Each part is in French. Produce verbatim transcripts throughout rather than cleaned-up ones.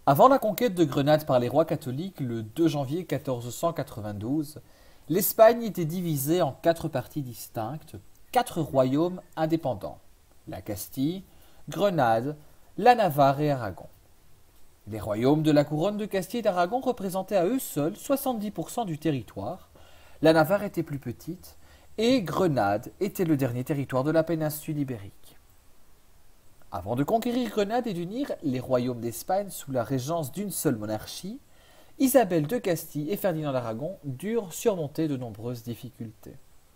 Avant la conquête de Grenade par les rois catholiques le deux janvier mille quatre cent quatre-vingt-douze, l'Espagne était divisée en quatre parties distinctes, quatre royaumes indépendants, la Castille, Grenade, la Navarre et Aragon. Les royaumes de la couronne de Castille et d'Aragon représentaient à eux seuls soixante-dix pour cent du territoire, la Navarre était plus petite, et Grenade était le dernier territoire de la péninsule ibérique. Avant de conquérir Grenade et d'unir les royaumes d'Espagne sous la régence d'une seule monarchie, Isabelle de Castille et Ferdinand d'Aragon durent surmonter de nombreuses difficultés.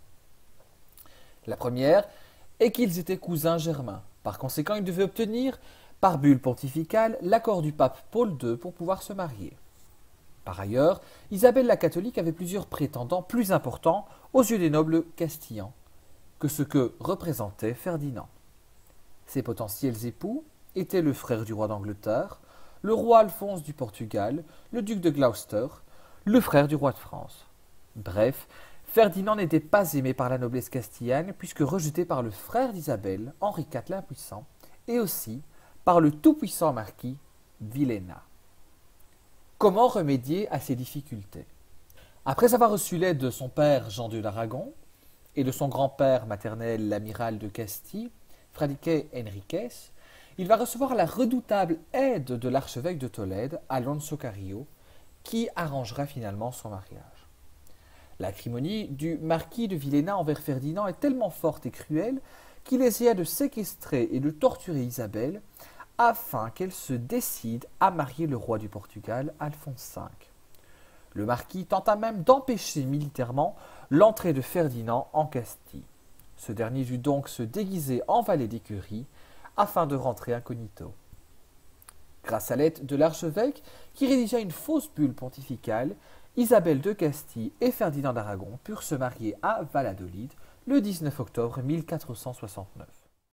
La première est qu'ils étaient cousins germains. Par conséquent, ils devaient obtenir, par bulle pontificale, l'accord du pape Paul deux pour pouvoir se marier. Par ailleurs, Isabelle la catholique avait plusieurs prétendants plus importants aux yeux des nobles castillans que ce que représentait Ferdinand. Ses potentiels époux étaient le frère du roi d'Angleterre, le roi Alphonse du Portugal, le duc de Gloucester, le frère du roi de France. Bref, Ferdinand n'était pas aimé par la noblesse castillane puisque rejeté par le frère d'Isabelle, Henri quatre l'Impuissant, et aussi par le tout-puissant marquis Villena. Comment remédier à ces difficultés? Après avoir reçu l'aide de son père Jean deux d'Aragon et de son grand-père maternel l'amiral de Castille, Fradrique Enriquez, il va recevoir la redoutable aide de l'archevêque de Tolède, Alonso Carrillo, qui arrangera finalement son mariage. L'acrimonie du marquis de Villena envers Ferdinand est tellement forte et cruelle qu'il essaya de séquestrer et de torturer Isabelle afin qu'elle se décide à marier le roi du Portugal, Alphonse cinq. Le marquis tenta même d'empêcher militairement l'entrée de Ferdinand en Castille. Ce dernier dut donc se déguiser en valet d'écurie afin de rentrer incognito. Grâce à l'aide de l'archevêque, qui rédigea une fausse bulle pontificale, Isabelle de Castille et Ferdinand d'Aragon purent se marier à Valladolid le dix-neuf octobre mille quatre cent soixante-neuf.